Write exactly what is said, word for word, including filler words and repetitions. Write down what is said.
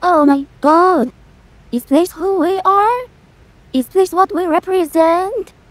Oh my god! Is this who we are? Is this what we represent?